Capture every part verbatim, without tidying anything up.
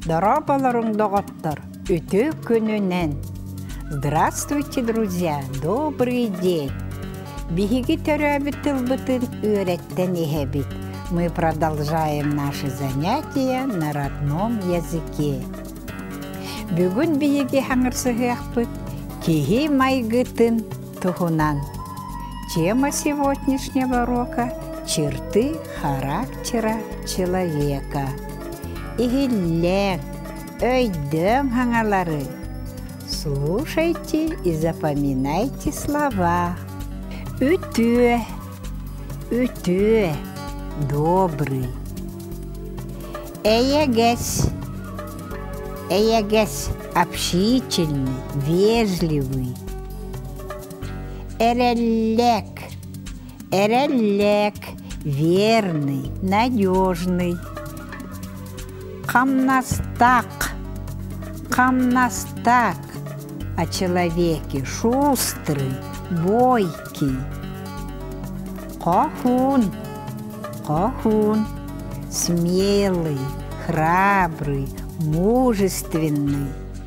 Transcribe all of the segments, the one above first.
Дорабаларың доғаттар, өте күнінен. Здравствуйте, друзья, добрый день. Биһиги төрөбүтүл бытын үйреттен эхебит. Мы продолжаем наши занятия на родном языке. Бүгүн биһиги хаңырсыгыахпыт киһи майгытын тухунан. Тема сегодняшнего урока – черты характера человека. Игиллен, өйдөң хаңалары. Слушайте и запоминайте слова. Үтө, үтө, добрый. Эйегес, эйегес, общительный, вежливый. Эреллек, эреллек, верный, надежный. Камнастак, камнастак, о человеке шустрый, бойкий. Кохун, кохун, смелый, храбрый, мужественный.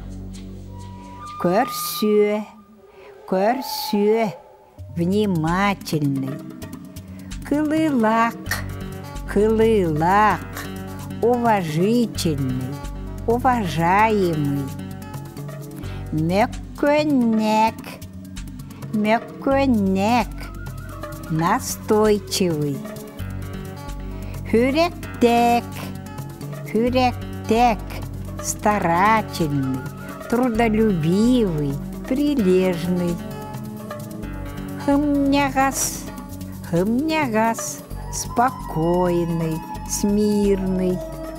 Көрсө, көрсө, внимательный. Кылылак, кылылак, уважительный, уважаемый. Меккөнек, меккөнек, настойчивый. Хүректек, хүректек, старательный, трудолюбивый, прилежный. Хымнягас, хымнягас, спокойный, смирный.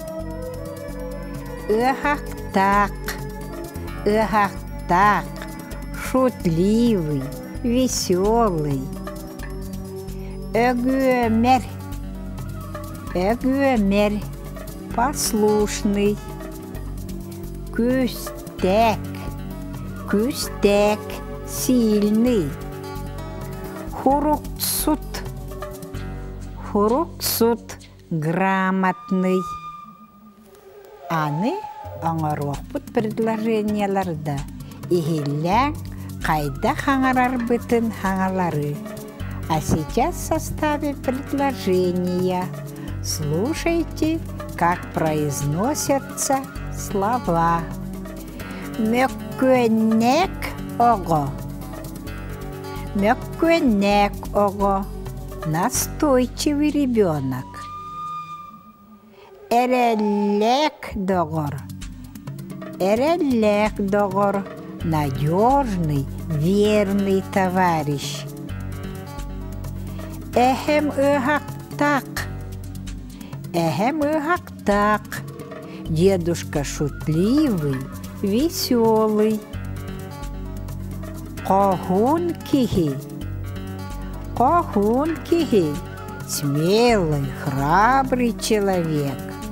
Ыхактак, ыхактак, шутливый, веселый. Эгюэмер, эгюэмер, послушный. Күстек, күстек, сильный. Хуруксут, хуруксут, грамотный. Аны аңаруақпыт предложенияларда игилләң қайда хаңарар бытын хаңалары. А сейчас составим предложения. Слушайте, как произносятся слова. Меккөнек ого. Меккөнек ого. Настойчивый ребенок. Эреллек догор. Эреллек догор. Надежный, верный товарищ. Эхем ыхактак. Эхем ыхактак. Дедушка шутливый, веселый. Кохун кихи. Кохун кихи. Смелый, храбрый человек.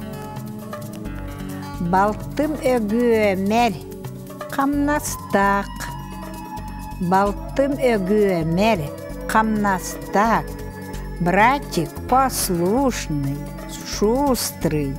Балтым эгюэмер, камнастак. Балтым эгюэмер, камнастак. Братик послушный, шустрый.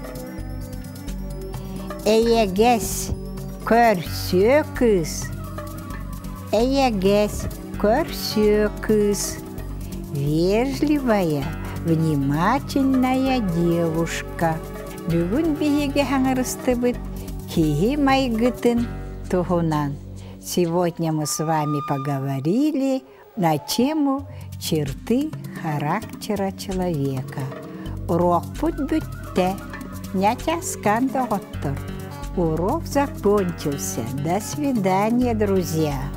Эйегес, көрсө кыз. Эйегес, көрсө кыз. Вежливая, внимательная девушка. Бүгін биһиги хаңырыстыбыт киһи майгытын тухунан. Сегодня мы с вами поговорили на тему черты характера человека. Урок путь бүтте, нятяскан доғыттыр. Урок закончился. До свидания, друзья.